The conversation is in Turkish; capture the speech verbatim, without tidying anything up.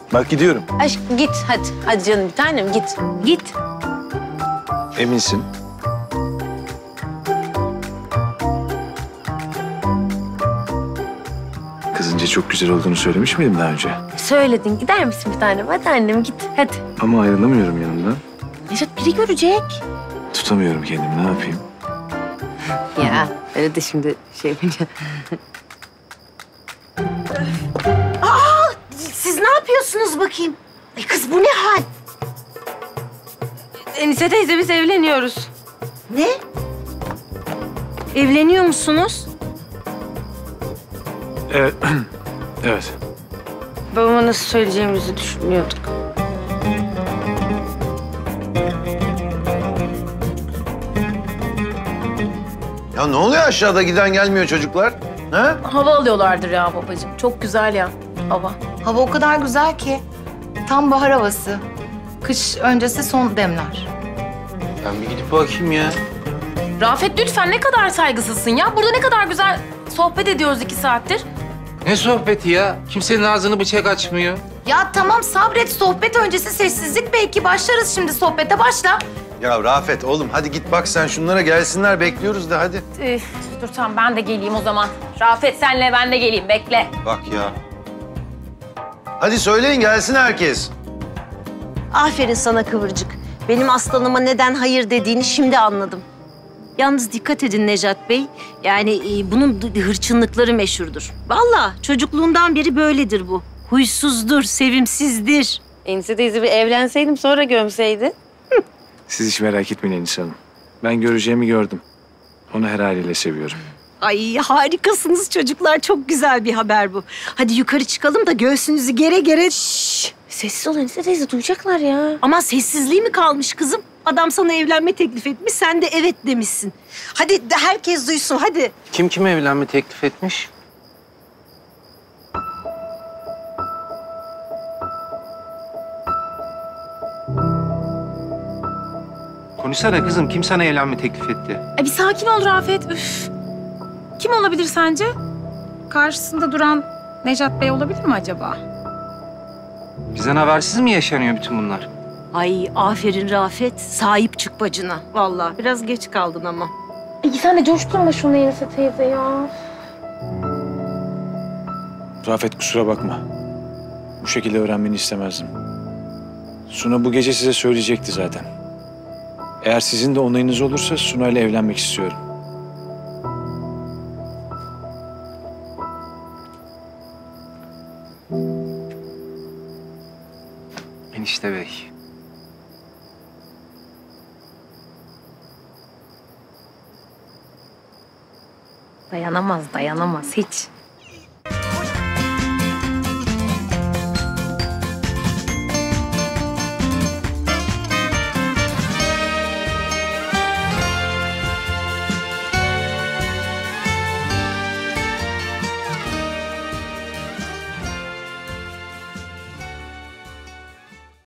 Bak gidiyorum. Aşkım git hadi. Hadi canım bir tanem git. Git. Eminsin. Kızınca çok güzel olduğunu söylemiş miydim daha önce? Söyledin. Gider misin bir tanem? Hadi annem git. Hadi. Ama ayrılamıyorum yanımdan. Nejat biri görecek. Tutamıyorum kendimi, ne yapayım? Ya öyle de şimdi şey yapınca. Siz ne yapıyorsunuz bakayım? Ay kız bu ne hal? Enise teyze biz evleniyoruz. Ne? Evleniyor musunuz? Evet. Evet. Babama nasıl söyleyeceğimizi düşünüyorduk. Ya ne oluyor aşağıda giden gelmiyor çocuklar? Ha? Hava alıyorlardır ya babacığım. Çok güzel ya hava. Hava o kadar güzel ki. Tam bahar havası. Kış öncesi son demler. Ben bir gidip bakayım ya. Rafet lütfen ne kadar saygısızsın ya. Burada ne kadar güzel sohbet ediyoruz iki saattir. Ne sohbeti ya? Kimsenin ağzını bıçak açmıyor. Ya tamam sabret, sohbet öncesi sessizlik, belki başlarız şimdi, sohbete başla. Ya Rafet oğlum hadi git bak sen şunlara gelsinler bekliyoruz da hadi. Ee, dur tamam ben de geleyim o zaman. Rafet senle ben de geleyim bekle. Bak ya. Hadi söyleyin gelsin herkes. Aferin sana Kıvırcık. Benim aslanıma neden hayır dediğini şimdi anladım. Yalnız dikkat edin Nejat Bey. Yani e, bunun d- hırçınlıkları meşhurdur. Vallahi çocukluğundan beri böyledir bu. Huysuzdur, sevimsizdir. Enise teyze bir evlenseydim sonra gömseydi. Siz hiç merak etmeyin Enis Hanım. Ben göreceğimi gördüm. Onu her haliyle seviyorum. Ay harikasınız çocuklar. Çok güzel bir haber bu. Hadi yukarı çıkalım da göğsünüzü gere gere... Şşş! Sessiz ol Enise teyze duyacaklar ya. Ama sessizliği mi kalmış kızım? Adam sana evlenme teklif etmiş, sen de evet demişsin. Hadi de herkes duysun, hadi. Kim kime evlenme teklif etmiş? Konuşsana kızım, kim sana evlenme teklif etti? Ay bir sakin ol Rafet. Üf. Kim olabilir sence? Karşısında duran Nejat Bey olabilir mi acaba? Bizden habersiz mi yaşanıyor bütün bunlar? Ay aferin Rafet, sahip çık bacına. Vallahi biraz geç kaldın ama. İyi sen de coşturma şunu Enise teyze ya. Rafet kusura bakma. Bu şekilde öğrenmeni istemezdim. Suna bu gece size söyleyecekti zaten. Eğer sizin de onayınız olursa Suna ile evlenmek istiyorum. Enişte bey. Dayanamaz dayanamaz hiç.